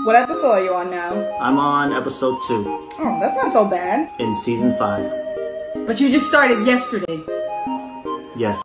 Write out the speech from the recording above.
What episode are you on now? I'm on episode 2. Oh, that's not so bad. In season 5. But you just started yesterday. Yes.